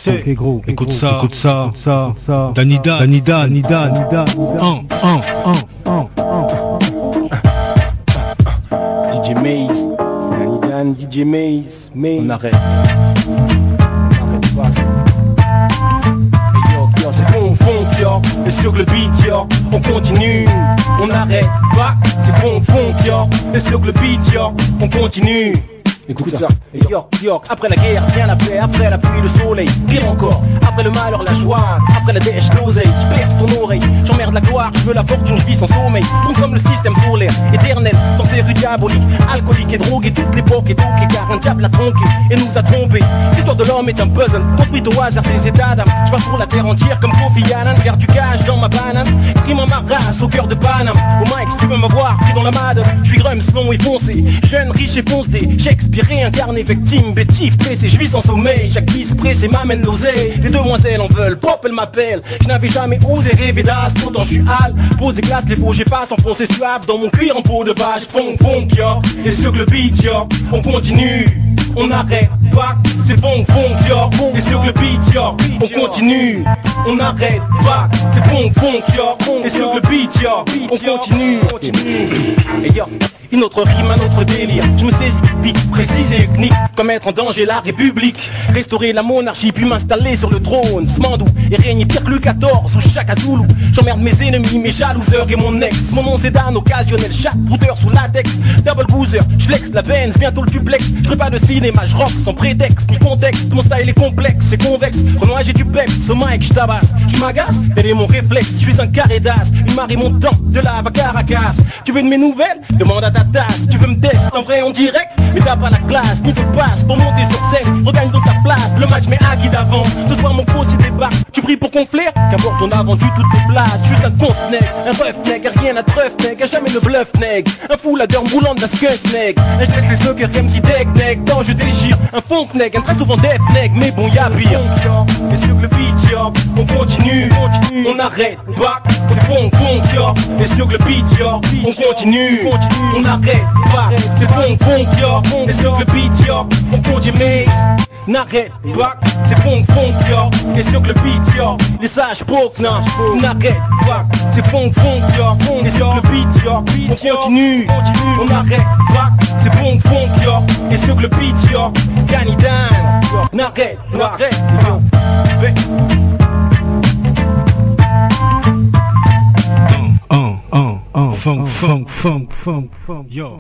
Écoute ça, Danida, DJ Maze, Danidan, DJ Maze, on arrête. Yo, c'est fond, yo, et sur le beat, yo, on continue, on n'arrête pas. C'est fond, yo, et sur le beat, yo, on continue. Écoute ça, York, après la guerre, vient la paix, après la pluie, le soleil, pire encore, après le malheur, la joie, après la dèche, l'oseille, je perce ton oreille, j'emmerde la gloire, je veux la fortune, je vis sans sommeil, tout comme le système solaire, éternel, dans ces rues diaboliques, alcoolique et drogué, toute l'époque est toquée, car un diable a tronqué et nous a trompés. L'histoire de l'homme est un puzzle, construit au hasard des états d'âme, je passe pour la terre entière comme Kofi Annan, garde du gage dans ma banane, crime en ma race, au cœur de Paname, au mic, si tu veux me voir, pris dans la made, je suis Grums, long et foncé, jeune, riche et foncé, Shakespeare réincarné, victime, bêtif, pressé, je vis sans sommeil, chaque bise pressé m'amène l'oseille, les demoiselles en veulent, pop elle m'appelle, je n'avais jamais osé rêver d'as, pourtant je suis hal, pose des glaces, les beaux j'efface, enfoncé suave dans mon cuir en peau de vache, fond, yo, et sur le beat, yo, on continue, on n'arrête pas, c'est fond, yo, et sur le beat, yo, on continue, on n'arrête pas, c'est fond, yo, et sur le beat, yo, on continue, et yo, une autre rime, un autre délire. Je me saisis du pic, précis et unique, comme mettre en danger la République, restaurer la monarchie, puis m'installer sur le trône, Smandou, et régner pire que le 14 ou Chaka Zulu. J'emmerde mes ennemis, mes jalouseurs et mon ex. Mon nom c'est Dan, occasionnel, chat, brouteur sous latex, double boozer, je flex la Benz, bientôt le duplex. Je ferai pas de cinéma, je rock sans prétexte, ni contexte. Mon style est complexe, c'est convexe. Renoir j'ai du peps, ce mic je tabasse. Tu m'agaces, tel est mon réflexe, je suis un carré d'as. Une marée montant de lave à Caracas. Tu veux de mes nouvelles? Demande à ta tasse. Tu veux me tester en vrai en direct? Mais t'as pas la classe, ni de passe pour monter sur scène. Regagne dans ta place, le match m'est acquis d'avance. Ce soir mon gros si débarque, tu pries pour qu'on flaire? Qu'importe on a vendu toutes tes places. Je suis un compte nègre, un ref nègre, rien à treuf nègre, jamais le bluff nègre. Un fou la derme roulant de la skunk nègre. Je laisse les suckers comme si deck nègre. Quand je déchire, un funk nègre, un très souvent def nègre. Mais bon y'a pire. Et sur le beat yo, on continue, on n'arrête pas. C'est funk yo, et sur le beat yo, on continue, on n'arrête pas. C'est funk yo, et sur le beat yo, on continue, n'arrête pas. C'est funk yo, et sur le beat yo, les sages poques n'arrête pas. C'est funk yo, et sur le beat yo, on continue, on n'arrête pas. C'est funk yo, et sur le beat yo, Danidan, n'arrête pas. funk, yo.